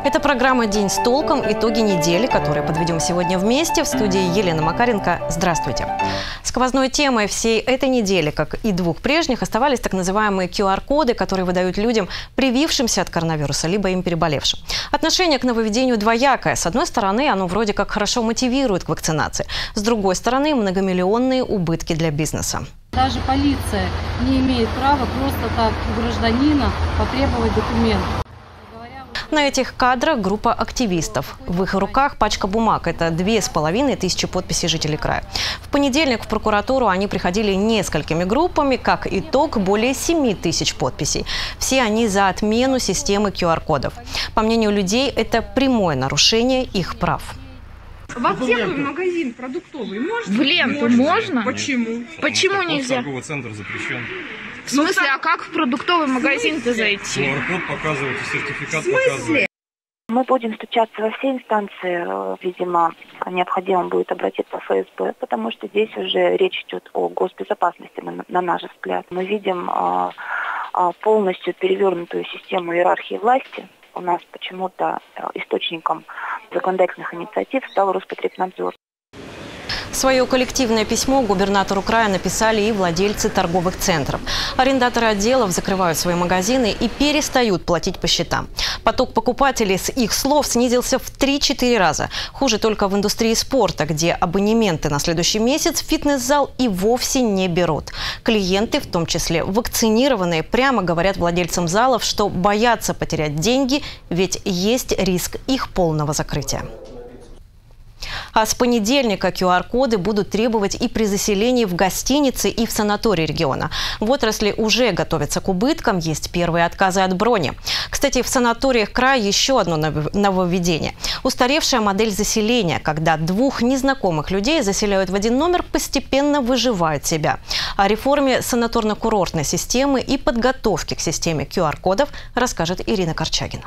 Это программа «День с толком». Итоги недели, которые подведем сегодня вместе. В студии Елена Макаренко. Здравствуйте. Сквозной темой всей этой недели, как и двух прежних, оставались так называемые QR-коды, которые выдают людям, привившимся от коронавируса, либо им переболевшим. Отношение к нововведению двоякое. С одной стороны, оно вроде как хорошо мотивирует к вакцинации. С другой стороны, многомиллионные убытки для бизнеса. Даже полиция не имеет права просто так у гражданина потребовать документ. На этих кадрах группа активистов. В их руках пачка бумаг. Это 2500 подписей жителей края. В понедельник в прокуратуру они приходили несколькими группами. Как итог, более 7000 подписей. Все они за отмену системы QR-кодов. По мнению людей, это прямое нарушение их прав. В аптеку, в магазин продуктовый можно? В ленту можно? Почему? Почему нельзя? Торговый центр запрещен. В смысле, а как в продуктовый магазин-то зайти? QR-код показываете, сертификат показываете. Мы будем стучаться во все инстанции. Видимо, необходимо будет обратиться в ФСБ, потому что здесь уже речь идет о госбезопасности, на наш взгляд. Мы видим полностью перевернутую систему иерархии власти. У нас почему-то источником законодательных инициатив стал Роспотребнадзор. Свое коллективное письмо губернатору края написали и владельцы торговых центров. Арендаторы отделов закрывают свои магазины и перестают платить по счетам. Поток покупателей, с их слов, снизился в 3-4 раза. Хуже только в индустрии спорта, где абонементы на следующий месяц в фитнес-зал и вовсе не берут. Клиенты, в том числе вакцинированные, прямо говорят владельцам залов, что боятся потерять деньги, ведь есть риск их полного закрытия. А с понедельника QR-коды будут требовать и при заселении в гостиницы и в санатории региона. В отрасли уже готовятся к убыткам, есть первые отказы от брони. Кстати, в санаториях края еще одно нововведение. Устаревшая модель заселения, когда двух незнакомых людей заселяют в один номер, постепенно выживает себя. О реформе санаторно-курортной системы и подготовке к системе QR-кодов расскажет Ирина Корчагина.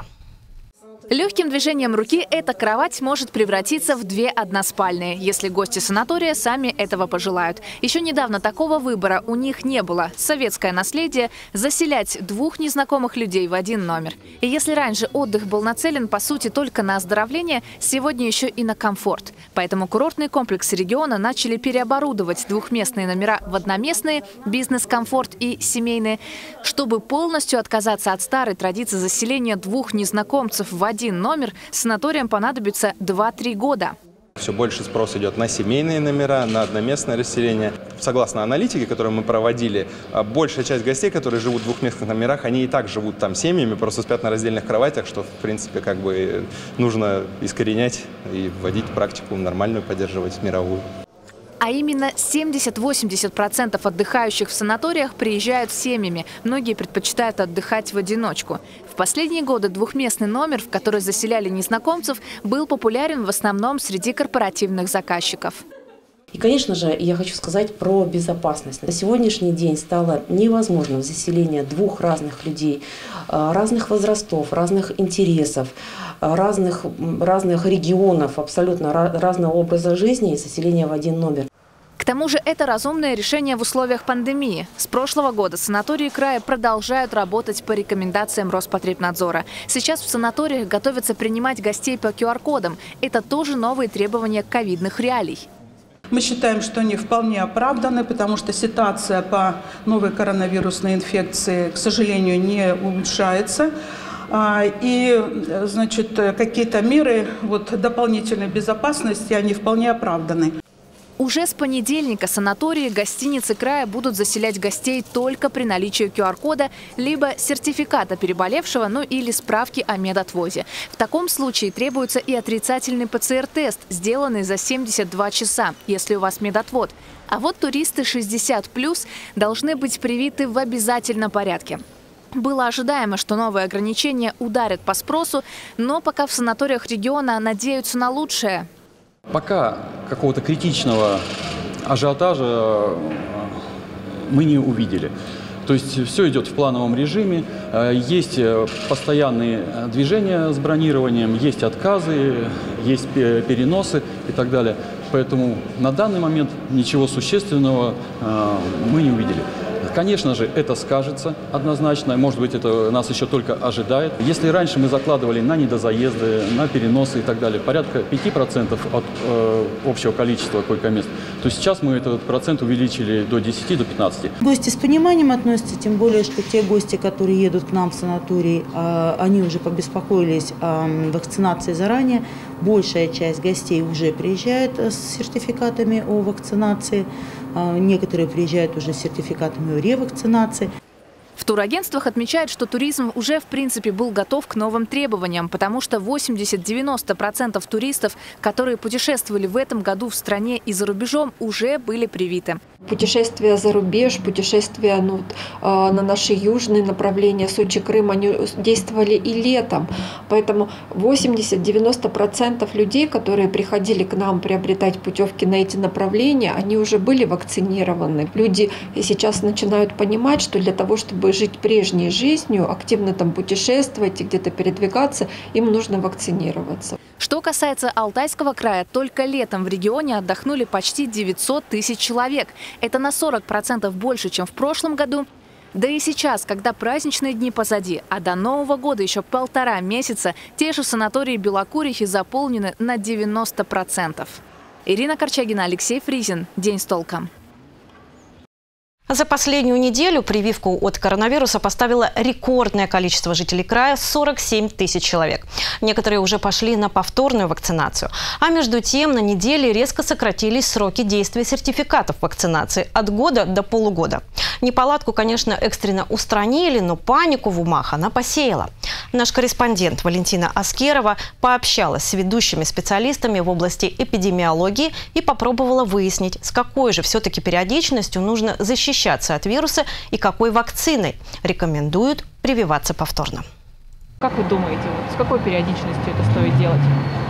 Легким движением руки эта кровать может превратиться в 2 односпальные, если гости санатория сами этого пожелают. Еще недавно такого выбора у них не было. Советское наследие – заселять 2 незнакомых людей в один номер. И если раньше отдых был нацелен, по сути, только на оздоровление, сегодня еще и на комфорт. Поэтому курортные комплексы региона начали переоборудовать двухместные номера в одноместные, бизнес-комфорт и семейные, чтобы полностью отказаться от старой традиции заселения 2 незнакомцев в один номер, санаториям понадобится 2-3 года. Все больше спрос идет на семейные номера, на одноместное расселение. Согласно аналитике, которую мы проводили, большая часть гостей, которые живут в двухместных номерах, они и так живут там семьями, просто спят на раздельных кроватях, что, в принципе, как бы нужно искоренять и вводить практику нормальную, поддерживать мировую. А именно 70-80% отдыхающих в санаториях приезжают с семьями. Многие предпочитают отдыхать в одиночку. В последние годы двухместный номер, в который заселяли незнакомцев, был популярен в основном среди корпоративных заказчиков. И, конечно же, я хочу сказать про безопасность. На сегодняшний день стало невозможным заселение 2 разных людей, разных возрастов, разных интересов, разных регионов, абсолютно разного образа жизни и заселение в один номер. К тому же это разумное решение в условиях пандемии. С прошлого года санатории края продолжают работать по рекомендациям Роспотребнадзора. Сейчас в санаториях готовятся принимать гостей по QR-кодам. Это тоже новые требования ковидных реалий. Мы считаем, что они вполне оправданы, потому что ситуация по новой коронавирусной инфекции, к сожалению, не улучшается. И, значит, какие-то меры дополнительной безопасности, они вполне оправданы. Уже с понедельника санатории, гостиницы края будут заселять гостей только при наличии QR-кода, либо сертификата переболевшего, ну или справки о медотвозе. В таком случае требуется и отрицательный ПЦР-тест, сделанный за 72 часа, если у вас медотвод. А вот туристы 60+ должны быть привиты в обязательном порядке. Было ожидаемо, что новые ограничения ударят по спросу, но пока в санаториях региона надеются на лучшее. Пока какого-то критичного ажиотажа мы не увидели. То есть все идет в плановом режиме, есть постоянные движения с бронированием, есть отказы, есть переносы и так далее. Поэтому на данный момент ничего существенного мы не увидели. Конечно же, это скажется однозначно. Может быть, это нас еще только ожидает. Если раньше мы закладывали на недозаезды, на переносы и так далее, порядка 5% от общего количества койко-мест, то сейчас мы этот процент увеличили до 10, до 15. Гости с пониманием относятся, тем более, что те гости, которые едут к нам в санаторий, они уже побеспокоились о вакцинации заранее. Большая часть гостей уже приезжает с сертификатами о вакцинации. Некоторые приезжают уже с сертификатами о ревакцинации. В турагентствах отмечают, что туризм уже в принципе был готов к новым требованиям, потому что 80-90% туристов, которые путешествовали в этом году в стране и за рубежом, уже были привиты. Путешествия за рубеж, путешествия на наши южные направления, Сочи, Крым, они действовали и летом. Поэтому 80-90% людей, которые приходили к нам приобретать путевки на эти направления, они уже были вакцинированы. Люди сейчас начинают понимать, что для того, чтобы жить прежней жизнью, активно там путешествовать и где-то передвигаться, им нужно вакцинироваться. Что касается Алтайского края, только летом в регионе отдохнули почти 900 тысяч человек. Это на 40% больше, чем в прошлом году. Да и сейчас, когда праздничные дни позади, а до Нового года еще 1,5 месяца, те же санатории Белокурихи заполнены на 90%. Ирина Корчагина, Алексей Фризин. День с толком. За последнюю неделю прививку от коронавируса поставило рекордное количество жителей края – 47 тысяч человек. Некоторые уже пошли на повторную вакцинацию. А между тем на неделе резко сократились сроки действия сертификатов вакцинации от года до полугода. Неполадку, конечно, экстренно устранили, но панику в умах она посеяла. Наш корреспондент Валентина Аскерова пообщалась с ведущими специалистами в области эпидемиологии и попробовала выяснить, с какой же все-таки периодичностью нужно защищаться от вируса и какой вакциной рекомендуют прививаться повторно. Как вы думаете, с какой периодичностью это стоит делать?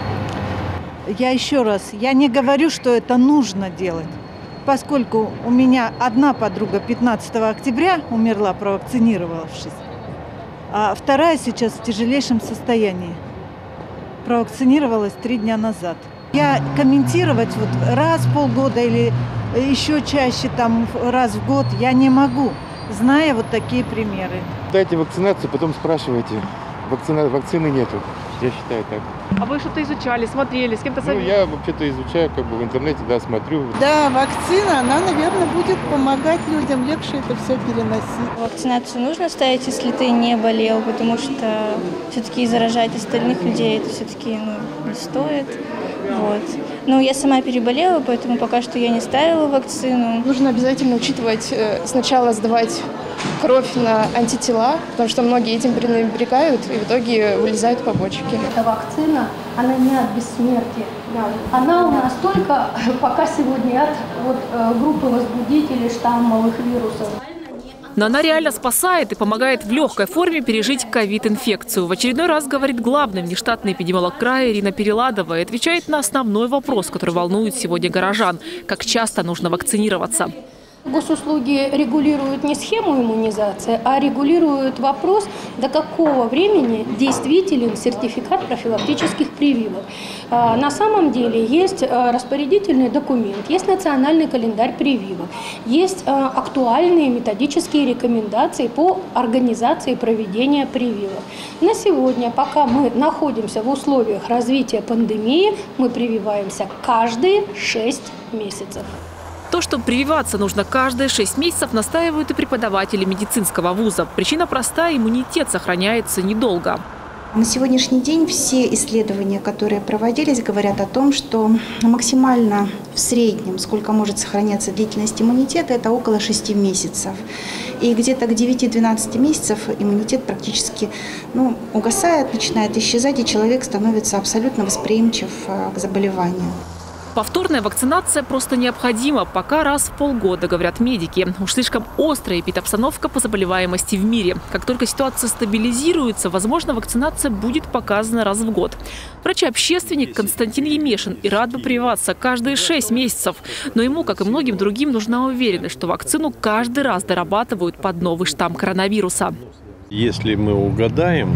Я не говорю, что это нужно делать, поскольку у меня одна подруга 15 октября умерла, провакцинировавшись, а вторая сейчас в тяжелейшем состоянии. Провакцинировалась 3 дня назад. Я комментировать раз в полгода или еще чаще, раз в год, я не могу, зная такие примеры. Дайте вакцинацию, потом спрашивайте. Вакцины нету, я считаю так. А вы что-то изучали, смотрели, с кем-то советовали? Я вообще-то изучаю, в интернете, смотрю. Да, вакцина, она, наверное, будет помогать людям легче это все переносить. Вакцинацию нужно ставить, если ты не болел, потому что все-таки заражать остальных людей это все-таки не стоит. Я сама переболела, поэтому пока что я не ставила вакцину. Нужно обязательно учитывать, сначала сдавать кровь на антитела, потому что многие этим пренебрегают и в итоге вылезают побочки. Эта вакцина, она не от бессмертия. Она у нас только пока сегодня от группы возбудителей штаммовых вирусов. Но она реально спасает и помогает в легкой форме пережить ковид-инфекцию. В очередной раз говорит главный внештатный эпидемиолог края Ирина Переладова и отвечает на основной вопрос, который волнует сегодня горожан – как часто нужно вакцинироваться. Госуслуги регулируют не схему иммунизации, а регулируют вопрос, до какого времени действителен сертификат профилактических прививок. На самом деле есть распорядительный документ, есть национальный календарь прививок, есть актуальные методические рекомендации по организации проведения прививок. На сегодня, пока мы находимся в условиях развития пандемии, мы прививаемся каждые 6 месяцев. То, что прививаться нужно каждые 6 месяцев, настаивают и преподаватели медицинского вуза. Причина простая – иммунитет сохраняется недолго. На сегодняшний день все исследования, которые проводились, говорят о том, что максимально в среднем, сколько может сохраняться длительность иммунитета, это около 6 месяцев. И где-то к 9-12 месяцев иммунитет практически угасает, начинает исчезать, и человек становится абсолютно восприимчив к заболеванию. Повторная вакцинация просто необходима, пока раз в полгода, говорят медики. Уж слишком острая эпидобстановка по заболеваемости в мире. Как только ситуация стабилизируется, возможно, вакцинация будет показана раз в год. Врач-общественник Константин Емешин и рад бы прививаться каждые 6 месяцев. Но ему, как и многим другим, нужна уверенность, что вакцину каждый раз дорабатывают под новый штамм коронавируса. Если мы угадаем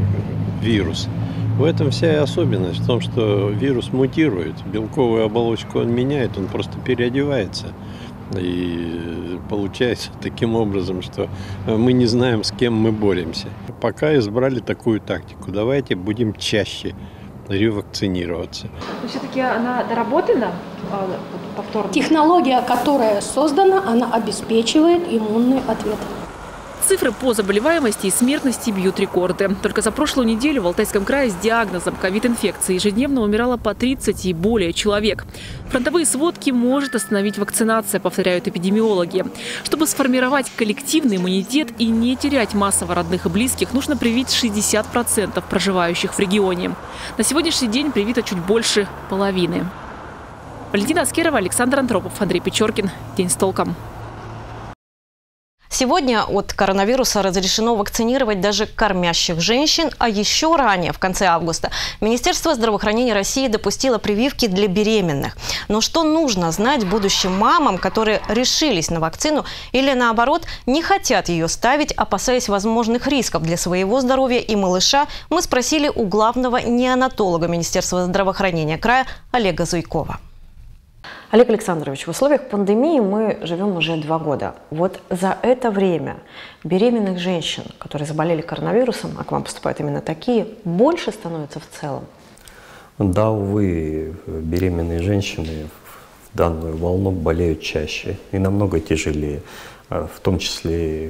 вирус, в этом вся и особенность, в том, что вирус мутирует, белковую оболочку он меняет, он просто переодевается. И получается таким образом, что мы не знаем, с кем мы боремся. Пока избрали такую тактику. Давайте будем чаще ревакцинироваться. Но все-таки она доработана повторно? Технология, которая создана, она обеспечивает иммунный ответ. Цифры по заболеваемости и смертности бьют рекорды. Только за прошлую неделю в Алтайском крае с диагнозом ковид-инфекции ежедневно умирало по 30 и более человек. Фронтовые сводки может остановить вакцинация, повторяют эпидемиологи. Чтобы сформировать коллективный иммунитет и не терять массово родных и близких, нужно привить 60% проживающих в регионе. На сегодняшний день привито чуть больше половины. Валентина Аскерова, Александр Антропов, Андрей Печоркин. День с толком. Сегодня от коронавируса разрешено вакцинировать даже кормящих женщин, а еще ранее, в конце августа, Министерство здравоохранения России допустило прививки для беременных. Но что нужно знать будущим мамам, которые решились на вакцину или, наоборот, не хотят ее ставить, опасаясь возможных рисков для своего здоровья и малыша, мы спросили у главного неонатолога Министерства здравоохранения края Олега Зуйкова. Олег Александрович, в условиях пандемии мы живем уже 2 года. Вот за это время беременных женщин, которые заболели коронавирусом, а к вам поступают именно такие, больше становится в целом? Да, увы, беременные женщины в данную волну болеют чаще и намного тяжелее. В том числе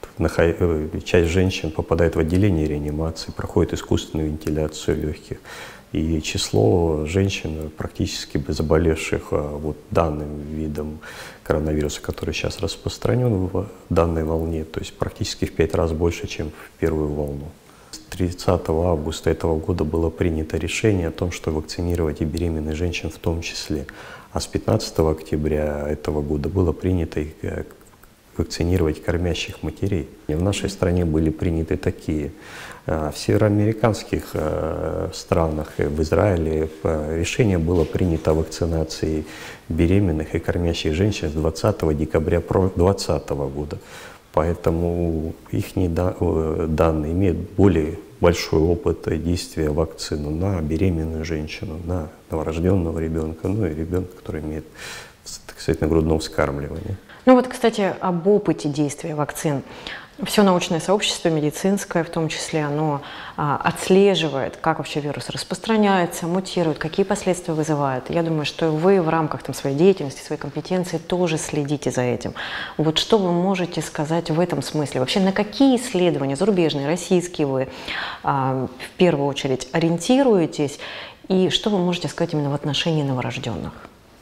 часть женщин попадает в отделение реанимации, проходит искусственную вентиляцию легких. И число женщин, практически заболевших вот данным видом коронавируса, который сейчас распространен в данной волне, то есть практически в 5 раз больше, чем в первую волну. С 30 августа этого года было принято решение о том, что вакцинировать и беременных женщин в том числе. А с 15 октября этого года было принято вакцинировать кормящих матерей. И в нашей стране были приняты такие. В североамериканских странах, в Израиле решение было принято о вакцинации беременных и кормящих женщин с 20 декабря 2020 года. Поэтому их данные имеют более большой опыт действия вакцины на беременную женщину, на новорожденного ребенка, ну и ребенка, который имеет, так сказать, на грудном вскармливании. Ну вот, кстати, об опыте действия вакцин. Все научное сообщество, медицинское в том числе, оно отслеживает, как вообще вирус распространяется, мутирует, какие последствия вызывает. Я думаю, что вы в рамках своей деятельности, своей компетенции тоже следите за этим. Вот что вы можете сказать в этом смысле? Вообще на какие исследования, зарубежные, российские, вы в первую очередь ориентируетесь? И что вы можете сказать именно в отношении новорожденных?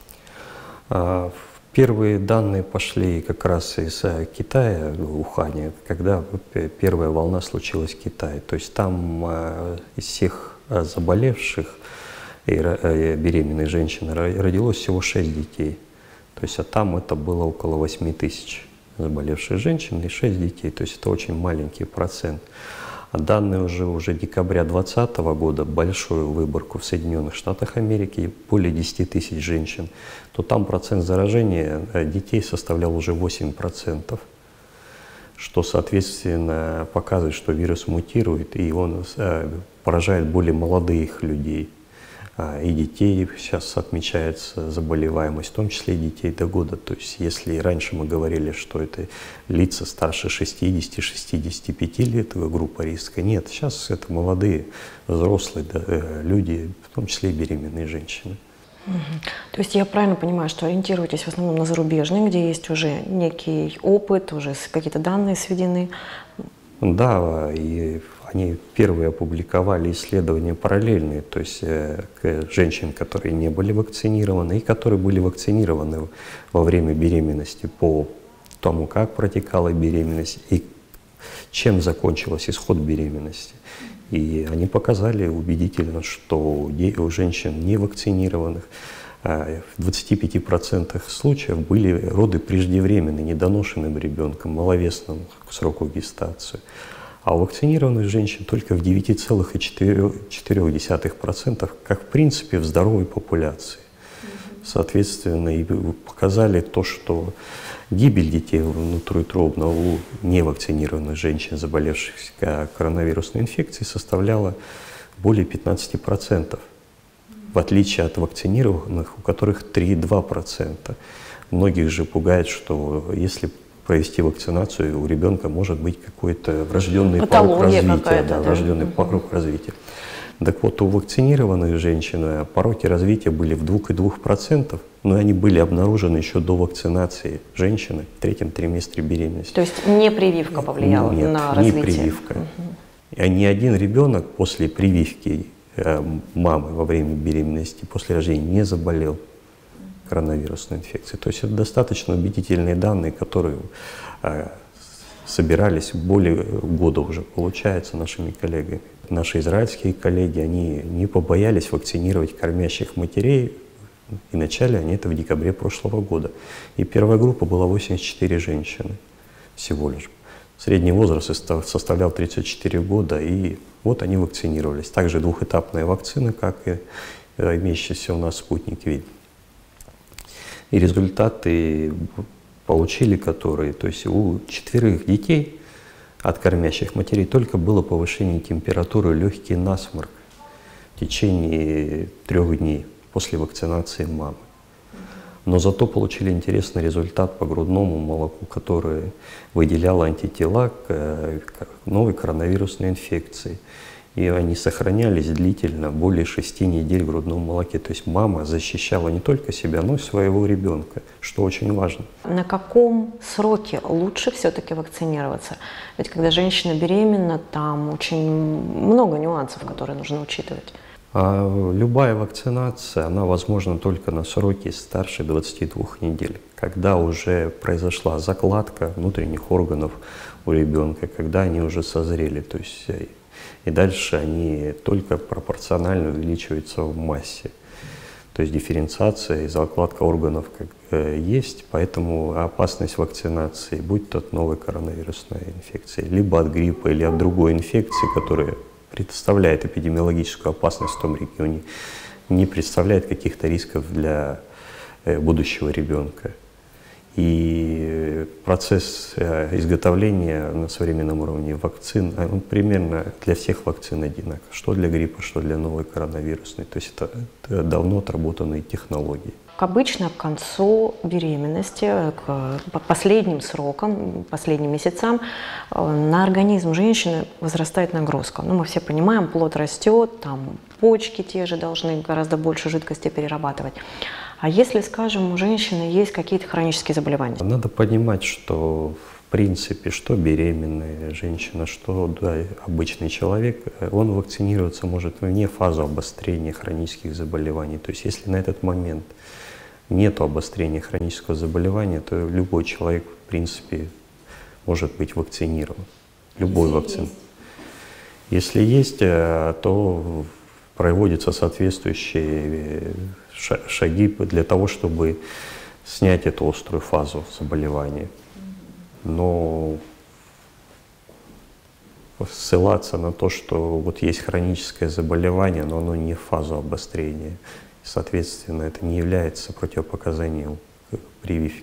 Первые данные пошли как раз из Китая, Уханя, когда первая волна случилась в Китае. То есть там из всех заболевших и беременных женщин родилось всего 6 детей. То есть, а там это было около 8 тысяч заболевших женщин и 6 детей. То есть это очень маленький процент. А данные уже декабря 2020 года, большую выборку в Соединенных Штатах Америки, более 10 тысяч женщин, то там процент заражения детей составлял уже 8%, что, соответственно, показывает, что вирус мутирует, и он поражает более молодых людей. И детей сейчас отмечается заболеваемость, в том числе и детей до года. То есть если раньше мы говорили, что это лица старше 60-65 лет, группа риска, нет, сейчас это молодые, взрослые люди, в том числе и беременные женщины. То есть я правильно понимаю, что ориентируетесь в основном на зарубежные, где есть уже некий опыт, уже какие-то данные сведены? Да, и они первые опубликовали исследования параллельные, то есть женщин, которые не были вакцинированы и которые были вакцинированы во время беременности по тому, как протекала беременность и чем закончился исход беременности. И они показали убедительно, что у женщин не вакцинированных в 25% случаев были роды преждевременные, недоношенным ребенком, маловесным к сроку гестации. А у вакцинированных женщин только в 9,4%, как в принципе в здоровой популяции. Соответственно, и показали то, что гибель детей внутриутробно у невакцинированных женщин, заболевших коронавирусной инфекцией, составляла более 15%, в отличие от вакцинированных, у которых 3,2%. Многих же пугает, что если провести вакцинацию, у ребенка может быть какой-то врожденный порог развития. Да, врожденный порог развития. Так вот, у вакцинированных женщин пороки развития были в 2,2%, но они были обнаружены еще до вакцинации женщины в 3-м триместре беременности. То есть не прививка повлияла на развитие? Нет, не прививка. И ни один ребенок после прививки мамы во время беременности, после рождения не заболел коронавирусной инфекцией. То есть это достаточно убедительные данные, которые собирались более года уже, получается, нашими коллегами. Наши израильские коллеги, они не побоялись вакцинировать кормящих матерей. И начали они это в декабре прошлого года. И первая группа была 84 женщины всего лишь. Средний возраст составлял 34 года, и вот они вакцинировались. Также двухэтапная вакцина, как и имеющаяся у нас «Спутник Ви». И результаты получили, которые, то есть у 4 детей от кормящих матерей только было повышение температуры, легкий насморк в течение 3 дней после вакцинации мамы. Но зато получили интересный результат по грудному молоку, которое выделяло антитела к новой коронавирусной инфекции. И они сохранялись длительно, более 6 недель в грудном молоке. То есть мама защищала не только себя, но и своего ребенка, что очень важно. На каком сроке лучше все-таки вакцинироваться? Ведь когда женщина беременна, там очень много нюансов, которые нужно учитывать. Любая вакцинация, она возможна только на сроке старше 22 недель, когда уже произошла закладка внутренних органов у ребенка, когда они уже созрели, то есть и дальше они только пропорционально увеличиваются в массе. То есть дифференциация и закладка органов есть, поэтому опасность вакцинации, будь то от новой коронавирусной инфекции, либо от гриппа или от другой инфекции, которая представляет эпидемиологическую опасность в том регионе, не представляет каких-то рисков для будущего ребенка. И процесс изготовления на современном уровне вакцин, он примерно для всех вакцин одинаков, что для гриппа, что для новой коронавирусной. То есть это давно отработанные технологии. Обычно к концу беременности, к последним срокам, последним месяцам на организм женщины возрастает нагрузка. Ну, мы все понимаем, плод растет, там почки те же должны гораздо больше жидкости перерабатывать. А если, скажем, у женщины есть какие-то хронические заболевания? Надо понимать, что в принципе, что беременная женщина, что обычный человек, он вакцинироваться может вне фазы обострения хронических заболеваний. То есть если на этот момент нет обострения хронического заболевания, то любой человек, в принципе, может быть вакцинирован. Любой вакцин. Если есть, то проводятся соответствующие шаги для того, чтобы снять эту острую фазу заболевания. Но ссылаться на то, что вот есть хроническое заболевание, но оно не в фазу обострения, соответственно, это не является противопоказанием к прививке.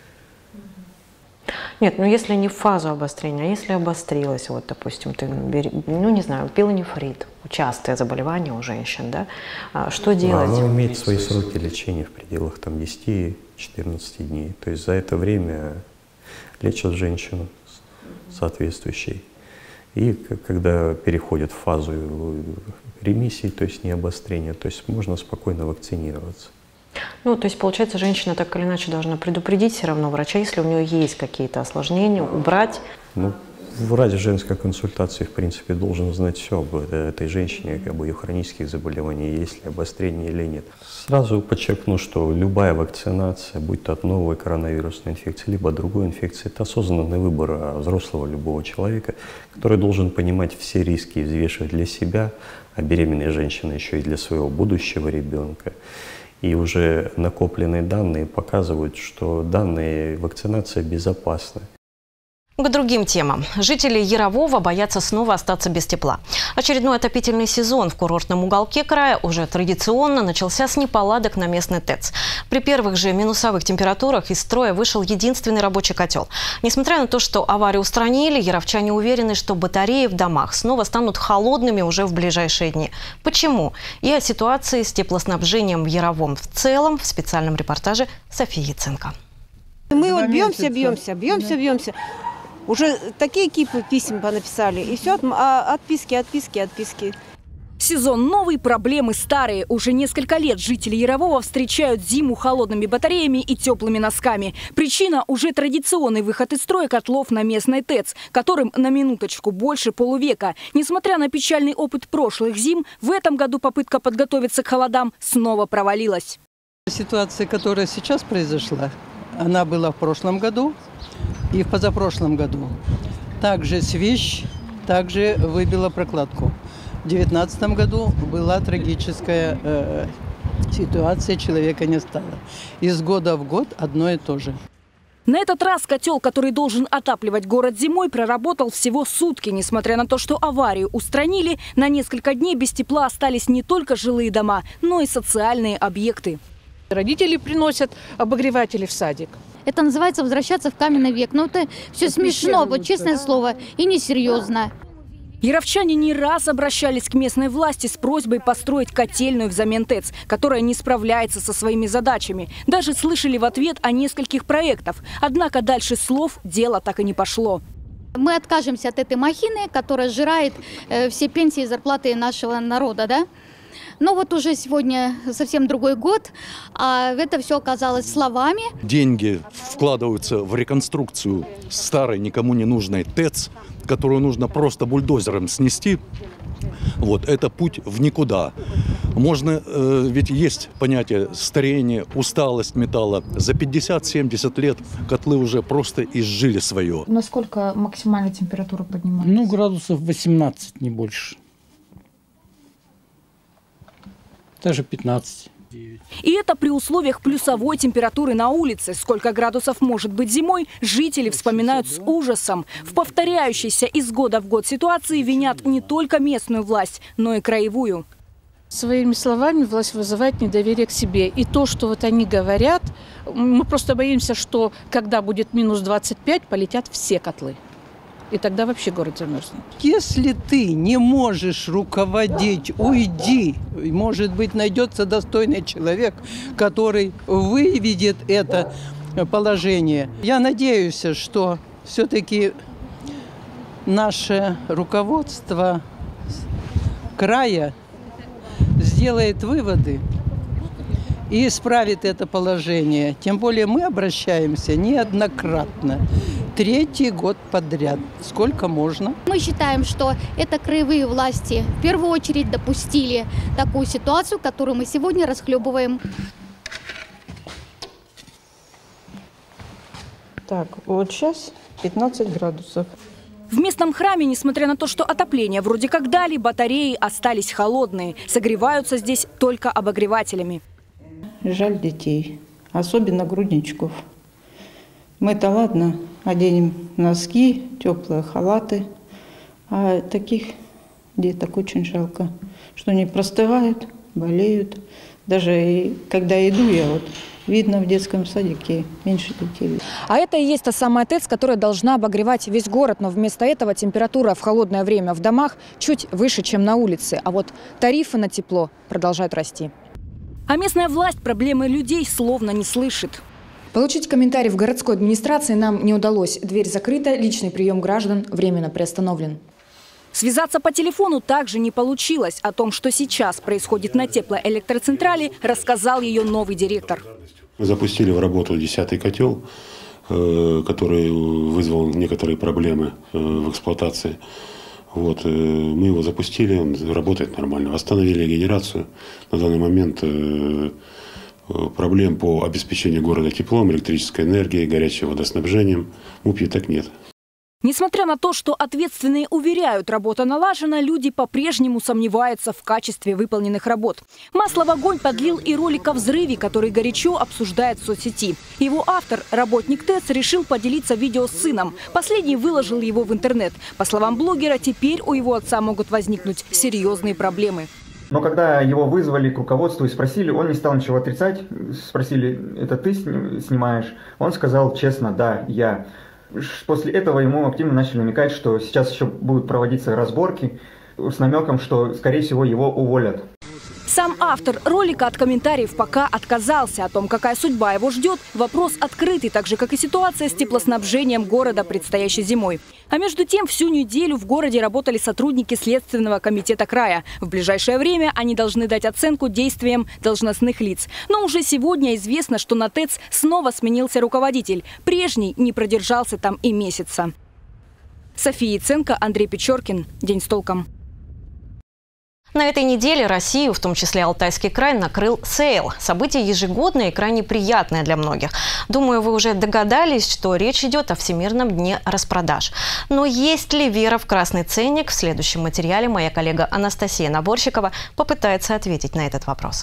Нет, ну если не в фазу обострения, а если обострилось, вот, допустим, ты, ну не знаю, пилонефрит, частое заболевание у женщин, да, что делать? Оно имеет свои сроки лечения в пределах 10-14 дней. То есть за это время лечат женщину соответствующей. И когда переходят в фазу ремиссии, то есть не обострения, то есть можно спокойно вакцинироваться. Ну, то есть, получается, женщина так или иначе должна предупредить все равно врача, если у нее есть какие-то осложнения, убрать. Ну, врач женской консультации, в принципе, должен знать все об этой женщине, об ее хронических заболеваниях, есть ли обострение или нет. Сразу подчеркну, что любая вакцинация, будь то от новой коронавирусной инфекции, либо от другой инфекции, это осознанный выбор взрослого любого человека, который должен понимать все риски и взвешивать для себя, а беременная женщина еще и для своего будущего ребенка. И уже накопленные данные показывают, что данная вакцинация безопасна. К другим темам. Жители Ярового боятся снова остаться без тепла. Очередной отопительный сезон в курортном уголке края уже традиционно начался с неполадок на местной ТЭЦ. При первых же минусовых температурах из строя вышел единственный рабочий котел. Несмотря на то, что аварию устранили, яровчане уверены, что батареи в домах снова станут холодными уже в ближайшие дни. Почему? И о ситуации с теплоснабжением в Яровом в целом в специальном репортаже Софии Яценко. Мы вот бьемся. Уже такие кипы писем понаписали. И все, отписки. Сезон новый, проблемы старые. Уже несколько лет жители Ярового встречают зиму холодными батареями и теплыми носками. Причина – уже традиционный выход из строя котлов на местной ТЭЦ, которым на минуточку больше полувека. Несмотря на печальный опыт прошлых зим, в этом году попытка подготовиться к холодам снова провалилась. Ситуация, которая сейчас произошла, она была в прошлом году и в позапрошлом году. Также свищ, также выбила прокладку. В 2019 году была трагическая ситуация, человека не стало. Из года в год одно и то же. На этот раз котел, который должен отапливать город зимой, проработал всего сутки. Несмотря на то, что аварию устранили, на несколько дней без тепла остались не только жилые дома, но и социальные объекты. Родители приносят обогреватели в садик. Это называется возвращаться в каменный век. Но это все смешно, вот честное слово, и несерьезно. Яровчане не раз обращались к местной власти с просьбой построить котельную взамен ТЭЦ, которая не справляется со своими задачами. Даже слышали в ответ о нескольких проектах. Однако дальше слов дело так и не пошло. Мы откажемся от этой махины, которая сжирает все пенсии и зарплаты нашего народа, да? Но вот уже сегодня совсем другой год, а это все оказалось словами. Деньги вкладываются в реконструкцию старой, никому не нужной ТЭЦ, которую нужно просто бульдозером снести. Вот, это путь в никуда. Можно, ведь есть понятие старения, усталость металла. За 50-70 лет котлы уже просто изжили свое. Насколько максимальная температура поднимается? Ну, градусов 18, не больше. Даже 15. И это при условиях плюсовой температуры на улице. Сколько градусов может быть зимой, жители вспоминают с ужасом. В повторяющейся из года в год ситуации винят не только местную власть, но и краевую. Своими словами власть вызывает недоверие к себе. И то, что вот они говорят, мы просто боимся, что когда будет минус 25, полетят все котлы. И тогда вообще город замерзнет. Если ты не можешь руководить, уйди. Может быть, найдется достойный человек, который выведет это положение. Я надеюсь, что все-таки наше руководство края сделает выводы и исправит это положение. Тем более мы обращаемся неоднократно. 3-й год подряд. Сколько можно? Мы считаем, что это краевые власти в первую очередь допустили такую ситуацию, которую мы сегодня расхлебываем. Так, вот сейчас 15 градусов. В местном храме, несмотря на то, что отопление вроде как дали, батареи остались холодные. Согреваются здесь только обогревателями. Жаль детей, особенно грудничков. Мы-то ладно, оденем носки, теплые халаты, а таких деток очень жалко, что они простывают, болеют. Даже и когда иду я, вот видно в детском садике меньше детей. А это и есть та самая ТЭЦ, которая должна обогревать весь город, но вместо этого температура в холодное время в домах чуть выше, чем на улице, а вот тарифы на тепло продолжают расти. А местная власть проблемы людей словно не слышит. Получить комментарий в городской администрации нам не удалось. Дверь закрыта, личный прием граждан временно приостановлен. Связаться по телефону также не получилось. О том, что сейчас происходит на теплоэлектроцентрале, рассказал ее новый директор. Мы запустили в работу 10-й котел, который вызвал некоторые проблемы в эксплуатации. Вот, мы его запустили, он работает нормально. Остановили генерацию. На данный момент проблем по обеспечению города теплом, электрической энергией, горячим водоснабжением у плиток нет. Несмотря на то, что ответственные уверяют, работа налажена, люди по-прежнему сомневаются в качестве выполненных работ. Масло в огонь подлил и ролик о взрыве, который горячо обсуждает в соцсети. Его автор, работник ТЭЦ, решил поделиться видео с сыном. Последний выложил его в интернет. По словам блогера, теперь у его отца могут возникнуть серьезные проблемы. Но когда его вызвали к руководству и спросили, он не стал ничего отрицать. Спросили, это ты снимаешь? Он сказал честно, да, я. После этого ему активно начали намекать, что сейчас еще будут проводиться разборки с намеком, что, скорее всего, его уволят. Сам автор ролика от комментариев пока отказался. О том, какая судьба его ждет, вопрос открытый, так же, как и ситуация с теплоснабжением города предстоящей зимой. А между тем, всю неделю в городе работали сотрудники Следственного комитета края. В ближайшее время они должны дать оценку действиям должностных лиц. Но уже сегодня известно, что на ТЭЦ снова сменился руководитель. Прежний не продержался там и месяца. София Яценко, Андрей Печоркин. День с толком. На этой неделе Россию, в том числе Алтайский край, накрыл сейл. Событие ежегодное и крайне приятное для многих. Думаю, вы уже догадались, что речь идет о Всемирном дне распродаж. Но есть ли вера в красный ценник? В следующем материале моя коллега Анастасия Наборщикова попытается ответить на этот вопрос.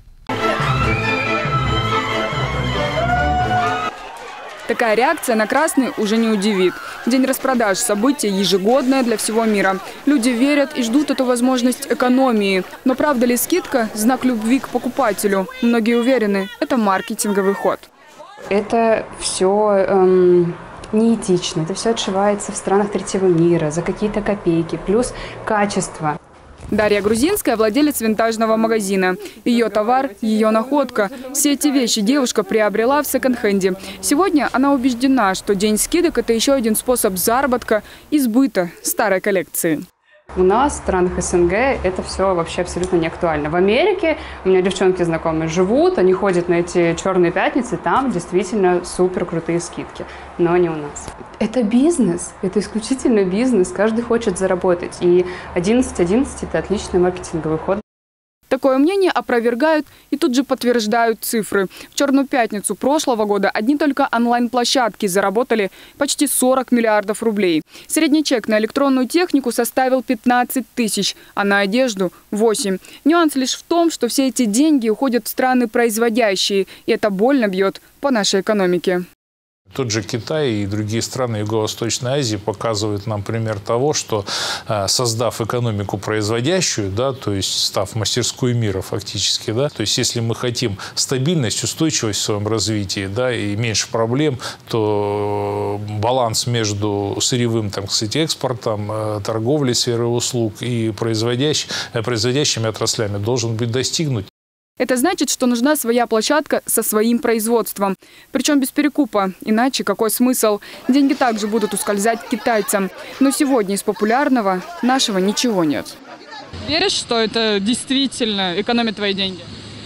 Такая реакция на красный уже не удивит. День распродаж – событие ежегодное для всего мира. Люди верят и ждут эту возможность экономии. Но правда ли скидка – знак любви к покупателю? Многие уверены – это маркетинговый ход. Это все неэтично. Это все отшивается в странах третьего мира за какие-то копейки. Плюс качество. Дарья Грузинская – владелец винтажного магазина. Ее товар – ее находка. Все эти вещи девушка приобрела в секонд-хенде. Сегодня она убеждена, что день скидок – это еще один способ заработка и сбыта старой коллекции. У нас, в странах СНГ, это все вообще абсолютно не актуально. В Америке у меня девчонки знакомые живут, они ходят на эти черные пятницы, там действительно супер крутые скидки, но не у нас. Это бизнес, это исключительно бизнес, каждый хочет заработать, и 11.11 – это отличный маркетинговый ход. Такое мнение опровергают и тут же подтверждают цифры. В Черную пятницу прошлого года одни только онлайн-площадки заработали почти 40 миллиардов рублей. Средний чек на электронную технику составил 15 тысяч, а на одежду – 8. Нюанс лишь в том, что все эти деньги уходят в страны производящие, и это больно бьет по нашей экономике. Тот же Китай и другие страны Юго-Восточной Азии показывают нам пример того, что создав экономику производящую, да, то есть став мастерской мира фактически, да, то есть если мы хотим стабильность, устойчивость в своем развитии, да, и меньше проблем, то баланс между сырьевым, так сказать, экспортом, торговлей, сферой услуг и производящими отраслями должен быть достигнут. Это значит, что нужна своя площадка со своим производством. Причем без перекупа. Иначе какой смысл? Деньги также будут ускользать китайцам. Но сегодня из популярного нашего ничего нет. Веришь, что это действительно экономит твои деньги?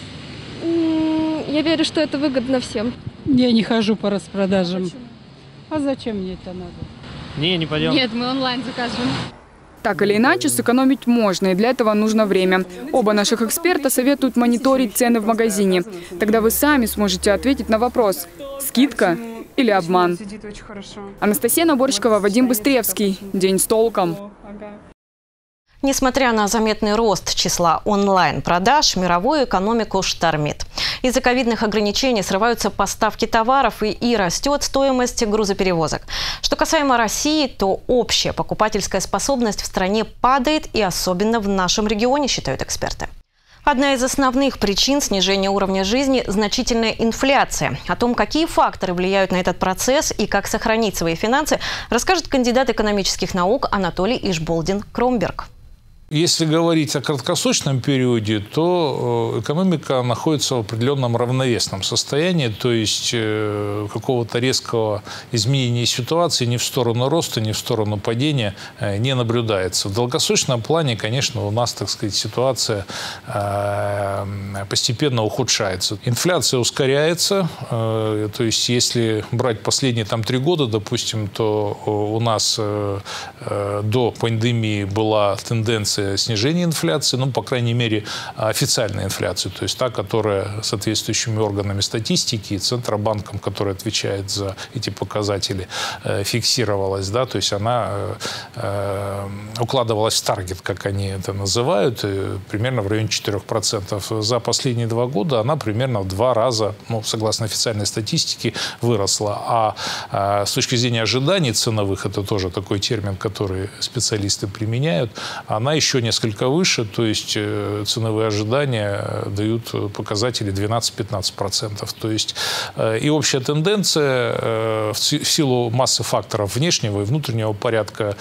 Я верю, что это выгодно всем. Я не хожу по распродажам. Почему? А зачем мне это надо? Не пойдем. Нет, мы онлайн заказываем. Так или иначе, сэкономить можно, и для этого нужно время. Оба наших эксперта советуют мониторить цены в магазине. Тогда вы сами сможете ответить на вопрос – скидка или обман. Анастасия Наборщикова, Вадим Быстревский. День с толком. Несмотря на заметный рост числа онлайн-продаж, мировую экономику штормит. Из-за ковидных ограничений срываются поставки товаров и растет стоимость грузоперевозок. Что касаемо России, то общая покупательская способность в стране падает, и особенно в нашем регионе, считают эксперты. Одна из основных причин снижения уровня жизни – значительная инфляция. О том, какие факторы влияют на этот процесс и как сохранить свои финансы, расскажет кандидат экономических наук Анатолий Ишболдин-Кромберг. Если говорить о краткосрочном периоде, то экономика находится в определенном равновесном состоянии, то есть какого-то резкого изменения ситуации ни в сторону роста, ни в сторону падения не наблюдается. В долгосрочном плане, конечно, у нас, так сказать, ситуация постепенно ухудшается. Инфляция ускоряется, то есть если брать последние 3 года, допустим, то у нас до пандемии была тенденция снижения инфляции, ну, по крайней мере, официальной инфляции, то есть та, которая соответствующими органами статистики и Центробанком, который отвечает за эти показатели, фиксировалась, да, то есть она укладывалась в таргет, как они это называют, примерно в районе 4%. За последние 2 года она примерно в 2 раза, ну, согласно официальной статистике, выросла. А с точки зрения ожиданий ценовых, это тоже такой термин, который специалисты применяют, она еще еще несколько выше, то есть ценовые ожидания дают показатели 12-15%. То есть и общая тенденция в силу массы факторов внешнего и внутреннего порядка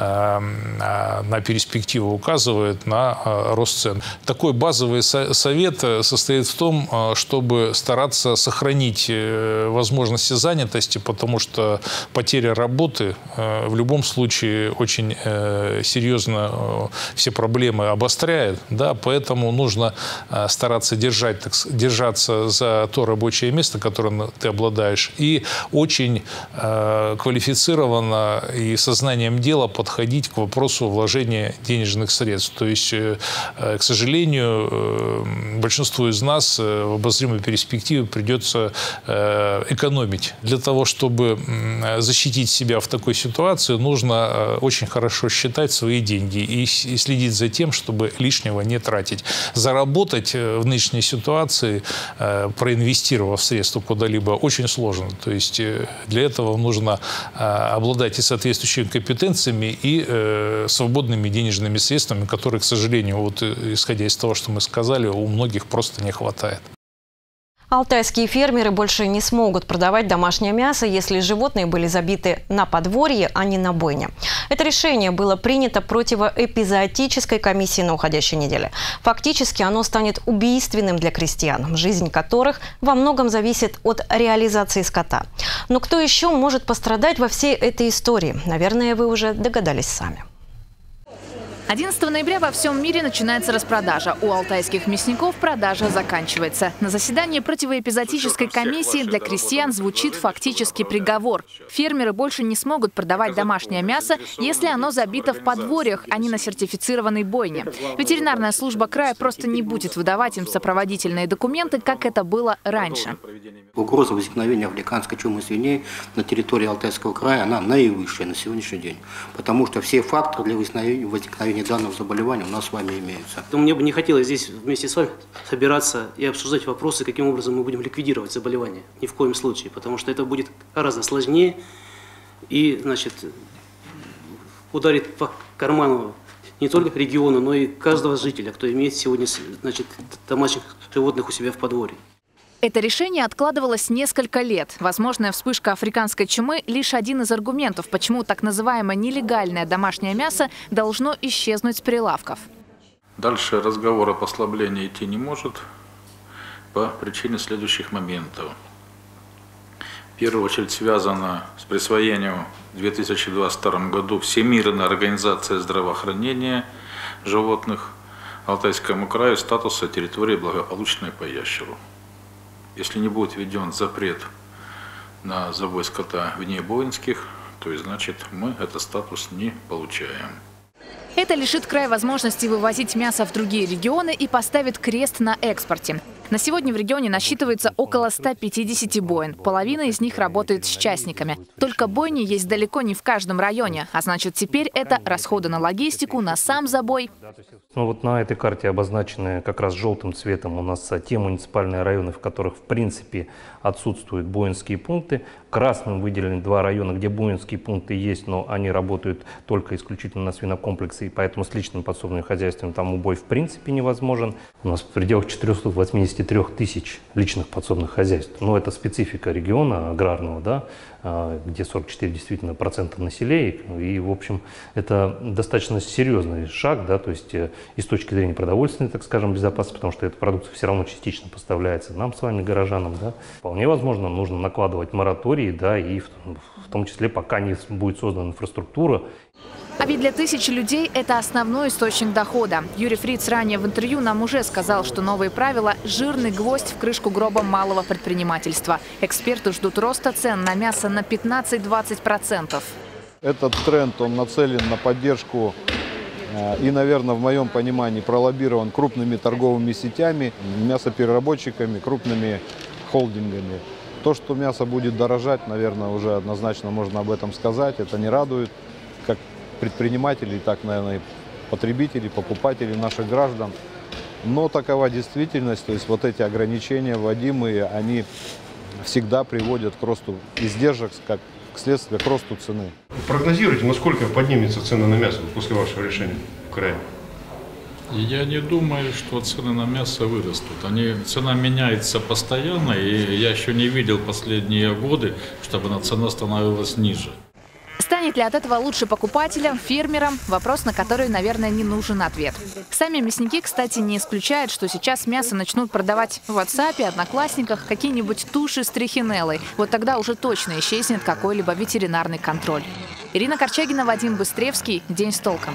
на перспективу указывает на рост цен. Такой базовый совет состоит в том, чтобы стараться сохранить возможности занятости, потому что потеря работы в любом случае очень серьезно все проблемы обостряет, да, поэтому нужно стараться держаться за то рабочее место, которым ты обладаешь, и очень квалифицированно и сознанием дела подходить к вопросу вложения денежных средств. То есть, к сожалению, большинству из нас в обозримой перспективе придется экономить. Для того, чтобы защитить себя в такой ситуации, нужно очень хорошо считать свои деньги и следить за тем, чтобы лишнего не тратить. Заработать в нынешней ситуации, проинвестировав средства куда-либо, очень сложно. То есть для этого нужно обладать и соответствующими компетенциями, и свободными денежными средствами, которые, к сожалению, вот исходя из того, что мы сказали, у многих просто не хватает. Алтайские фермеры больше не смогут продавать домашнее мясо, если животные были забиты на подворье, а не на бойне. Это решение было принято противоэпизоотической комиссией на уходящей неделе. Фактически оно станет убийственным для крестьян, жизнь которых во многом зависит от реализации скота. Но кто еще может пострадать во всей этой истории? Наверное, вы уже догадались сами. 11 ноября во всем мире начинается распродажа. У алтайских мясников продажа заканчивается. На заседании противоэпизоотической комиссии для крестьян звучит фактический приговор. Фермеры больше не смогут продавать домашнее мясо, если оно забито в подворьях, а не на сертифицированной бойне. Ветеринарная служба края просто не будет выдавать им сопроводительные документы, как это было раньше. Угроза возникновения африканской чумы свиней на территории Алтайского края, она наивысшая на сегодняшний день. Потому что все факторы для возникновения данного заболевания у нас с вами имеются. Мне бы не хотелось здесь вместе с вами собираться и обсуждать вопросы, каким образом мы будем ликвидировать заболевание. Ни в коем случае, потому что это будет гораздо сложнее и, значит, ударит по карману не только региона, но и каждого жителя, кто имеет сегодня, значит, домашних животных у себя в подворье. Это решение откладывалось несколько лет. Возможная вспышка африканской чумы – лишь один из аргументов, почему так называемое нелегальное домашнее мясо должно исчезнуть с прилавков. Дальше разговор о послаблении идти не может по причине следующих моментов. В первую очередь связано с присвоением в 2022 году Всемирной организации здравоохранения животных Алтайскому краю статуса территории благополучной по ящеру. Если не будет введен запрет на забой скота вне бойнских, то есть, значит, мы этот статус не получаем. Это лишит край возможности вывозить мясо в другие регионы и поставит крест на экспорте. На сегодня в регионе насчитывается около 150 бойн. Половина из них работает с частниками. Только бойни есть далеко не в каждом районе. А значит, теперь это расходы на логистику, на сам забой. Ну вот на этой карте обозначены как раз желтым цветом у нас те муниципальные районы, в которых в принципе отсутствуют бойнские пункты. Красным выделены 2 района, где бойнские пункты есть, но они работают только исключительно на свинокомплексе, и поэтому с личным подсобным хозяйством там убой в принципе невозможен. У нас в пределах 483 тысяч личных подсобных хозяйств. Но это специфика региона аграрного, да, где 44 действительно процента населения. И, в общем, это достаточно серьезный шаг, да, то есть и с точки зрения продовольственной, так скажем, безопасности, потому что эта продукция все равно частично поставляется нам с вами, горожанам, да. Вполне возможно, нужно накладывать моратории, да, и в том числе пока не будет создана инфраструктура. А ведь для тысяч людей это основной источник дохода. Юрий Фриц ранее в интервью нам уже сказал, что новые правила – жирный гвоздь в крышку гроба малого предпринимательства. Эксперты ждут роста цен на мясо на 15-20%. Этот тренд, он нацелен на поддержку и, наверное, в моем понимании, пролоббирован крупными торговыми сетями, мясопереработчиками, крупными холдингами. То, что мясо будет дорожать, наверное, уже однозначно можно об этом сказать. Это не радует как предпринимателей, так, наверное, и потребителей, покупателей, наших граждан. Но такова действительность, то есть вот эти ограничения вводимые, они всегда приводят к росту издержек, как следствие к росту цены. Прогнозируйте, насколько поднимется цена на мясо после вашего решения в крае? Я не думаю, что цены на мясо вырастут. Цена меняется постоянно, и я еще не видел последние годы, чтобы цена становилась ниже. Станет ли от этого лучше покупателям, фермерам? Вопрос, на который, наверное, не нужен ответ. Сами мясники, кстати, не исключают, что сейчас мясо начнут продавать в WhatsApp, Одноклассниках, какие-нибудь туши с трихинеллой. Вот тогда уже точно исчезнет какой-либо ветеринарный контроль. Ирина Корчагина, Вадим Быстревский. День с толком.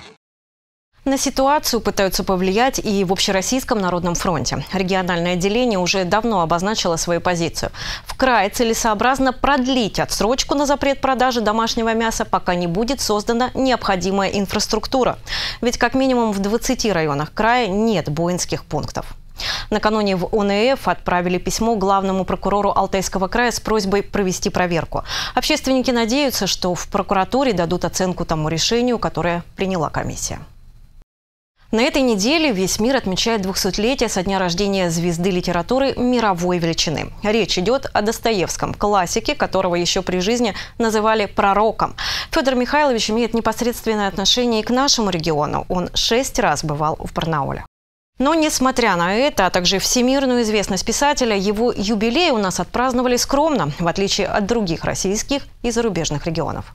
На ситуацию пытаются повлиять и в Общероссийском народном фронте. Региональное отделение уже давно обозначило свою позицию. В крае целесообразно продлить отсрочку на запрет продажи домашнего мяса, пока не будет создана необходимая инфраструктура. Ведь как минимум в 20 районах края нет воинских пунктов. Накануне в ОНФ отправили письмо главному прокурору Алтайского края с просьбой провести проверку. Общественники надеются, что в прокуратуре дадут оценку тому решению, которое приняла комиссия. На этой неделе весь мир отмечает 200-летие со дня рождения звезды литературы мировой величины. Речь идет о Достоевском, классике, которого еще при жизни называли пророком. Федор Михайлович имеет непосредственное отношение и к нашему региону. Он 6 раз бывал в Барнауле. Но, несмотря на это, а также всемирную известность писателя, его юбилей у нас отпраздновали скромно, в отличие от других российских и зарубежных регионов.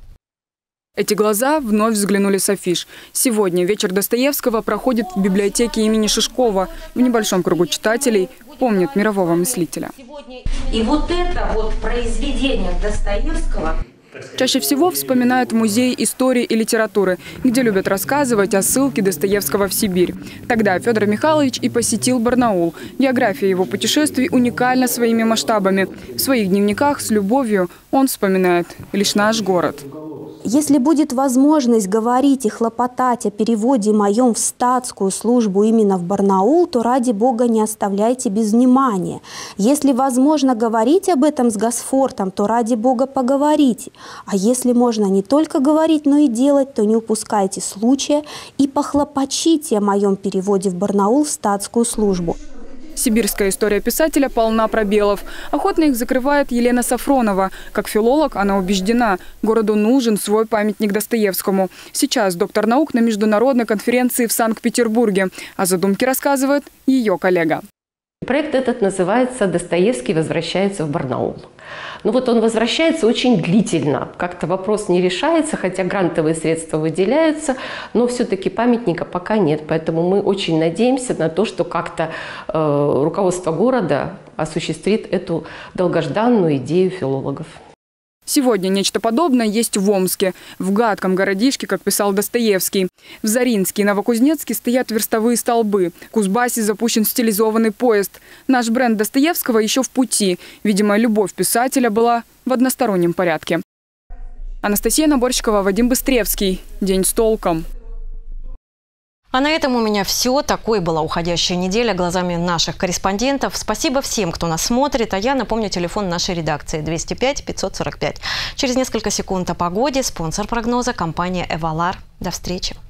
Эти глаза вновь взглянули с афиш. Сегодня вечер Достоевского проходит в библиотеке имени Шишкова. В небольшом кругу читателей помнят мирового мыслителя. И вот это вот произведение Достоевского... Чаще всего вспоминают музей истории и литературы, где любят рассказывать о ссылке Достоевского в Сибирь. Тогда Федор Михайлович и посетил Барнаул. География его путешествий уникальна своими масштабами. В своих дневниках с любовью он вспоминает лишь наш город. Если будет возможность говорить и хлопотать о переводе моем в статскую службу именно в Барнаул, то ради бога не оставляйте без внимания. Если возможно говорить об этом с Госфортом, то ради бога поговорите. А если можно не только говорить, но и делать, то не упускайте случая и похлопочите о моем переводе в Барнаул в статскую службу. Сибирская история писателя полна пробелов. Охотно их закрывает Елена Сафронова. Как филолог она убеждена, городу нужен свой памятник Достоевскому. Сейчас доктор наук на международной конференции в Санкт-Петербурге. О задумке рассказывает ее коллега. Проект этот называется «Достоевский возвращается в Барнаул». Ну вот он возвращается очень длительно. Как-то вопрос не решается, хотя грантовые средства выделяются, но все-таки памятника пока нет. Поэтому мы очень надеемся на то, что как-то руководство города осуществит эту долгожданную идею филологов. Сегодня нечто подобное есть в Омске, в гадком городишке, как писал Достоевский. В Заринске и Новокузнецке стоят верстовые столбы. В Кузбассе запущен стилизованный поезд. Наш бренд Достоевского еще в пути. Видимо, любовь писателя была в одностороннем порядке. Анастасия Наборщикова, Вадим Быстревский. День с толком. А на этом у меня все. Такой была уходящая неделя глазами наших корреспондентов. Спасибо всем, кто нас смотрит. А я напомню телефон нашей редакции 205 545. Через несколько секунд о погоде. Спонсор прогноза – компания «Эвалар». До встречи.